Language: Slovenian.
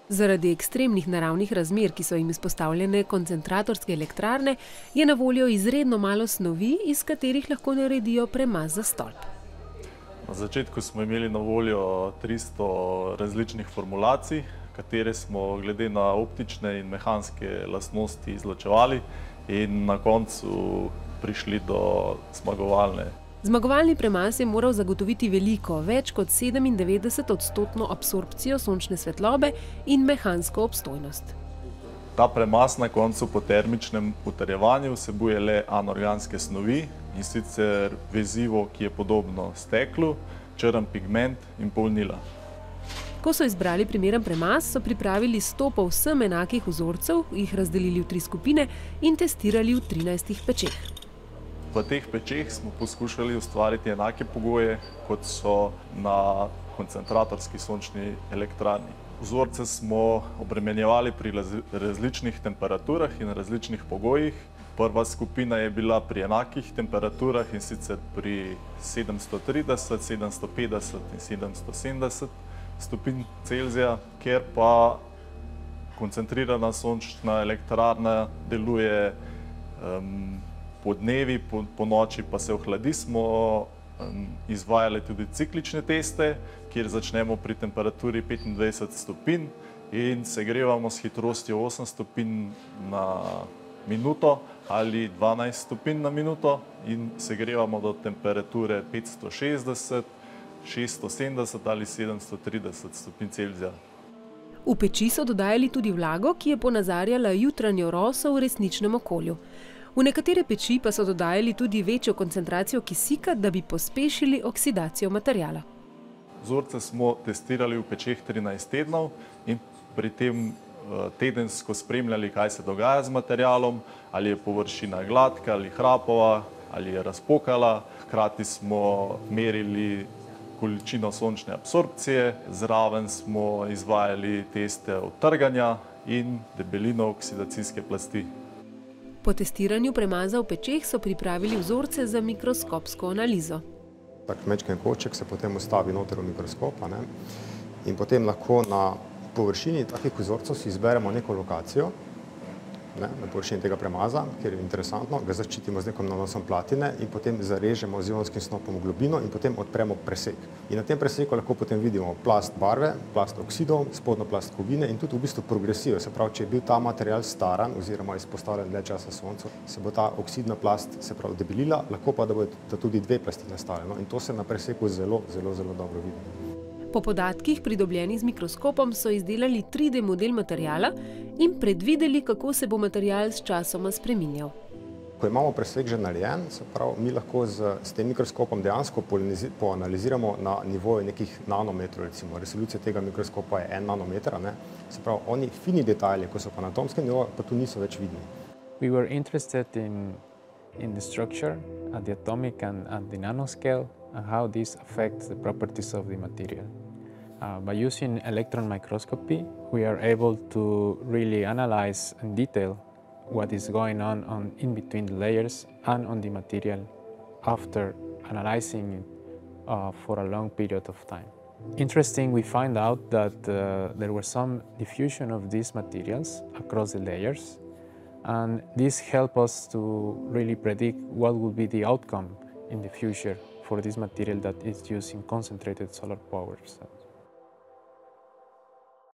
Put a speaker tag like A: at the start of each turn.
A: Zaradi ekstremnih naravnih razmer, ki so jim izpostavljene koncentratorske elektrarne, je na voljo izredno malo snovi, iz katerih lahko naredijo premaz za stolp.
B: Na začetku smo imeli na voljo 300 različnih formulacij, katere smo glede na optične in mehanske lastnosti izločevali in na koncu prišli do zmagovalne.
A: Zmagovalni premaz je moral zagotoviti veliko, več kot 97% absorpcijo sončne svetlobe in mehansko obstojnost.
B: Ta premaz na koncu po termičnem utrjevanju vsebuje le anorganske snovi, in sicer vezivo, ki je podobno steklu, črn pigment in polnila.
A: Ko so izbrali primeren premaz, so pripravili 100 povsem enakih vzorcev, jih razdelili v 3 skupine in testirali v 13 pečeh.
B: V teh pečeh smo poskušali ustvariti enake pogoje, kot so na koncentratorski sončni elektrarni. Vzorce smo obremenjevali pri različnih temperaturah in različnih pogojih. Prva skupina je bila pri enakih temperaturah, in sicer pri 730, 750 in 770 stopinj Celzija, kjer pa koncentrirana sončna elektrarna deluje podnevi, po noči pa se ohladi, smo izvajali tudi ciklične teste, kjer začnemo pri temperaturi 25 stopinj in segrevamo s hitrostjo 8 stopinj na minuto ali 12 stopinj na minuto in segrevamo do temperature 560, 670 ali 730 stopinj Celzija.
A: V peči so dodajali tudi vlago, ki je ponazarjala jutranjo roso v resničnem okolju. V nekatere peči pa so dodajali tudi večjo koncentracijo kisika, da bi pospešili oksidacijo materiala.
B: Vzorce smo testirali v pečeh 13 tednov in pri tem tedensko spremljali, kaj se dogaja z materialom, ali je površina gladka ali hrapova, ali je razpokala. Hkrati smo merili količino sončne absorpcije, zraven smo izvajali teste odtrganja in debelino oksidacijske plasti.
A: Po testiranju premaza v pečeh so pripravili vzorce za mikroskopsko analizo.
C: Tak majčken košček se potem vstavi noter v mikroskop, in potem lahko na površini takih vzorcev si izberemo neko lokacijo, na površini tega premaza, kjer je interesantno, ga zaščitimo z nekom nanosom platine in potem zarežemo z ionskim snopom v globino in potem odpremo presek. In na tem preseku lahko potem vidimo plast barve, plast oksidov, spodnjo plast kovine in tudi v bistvu progresijo. Se pravi, če je bil ta material staran oziroma izpostavljen dlje časa soncu, se bo ta oksidna plast debelila, lahko pa da bodo tudi dve plasti nastale. In to se na preseku zelo dobro vidi.
A: Po podatkih, pridobljenih z mikroskopom, so izdelali 3D model materiala in predvideli, kako se bo material s časoma spreminjal.
C: Ko imamo presek že narejen, se pravi, mi lahko s tem mikroskopom dejansko poanaliziramo na nivoju nekih nanometrov, recimo. Resolucija tega mikroskopa je 1 nanometer, se pravi, oni fini detajli, ko so pa na atomskem nivoju, pa tu niso več vidni.
D: We were interested in the structure at the atomic and the nanoscale and how this affects the properties of the material. By using electron microscopy, we are able to really analyze in detail what is going on in between the layers and on the material after analyzing it for a long period of time. Interesting, we find out that there was some diffusion of these materials across the layers, and this helped us to really predict what will be the outcome in the future for this material that is used in concentrated solar power.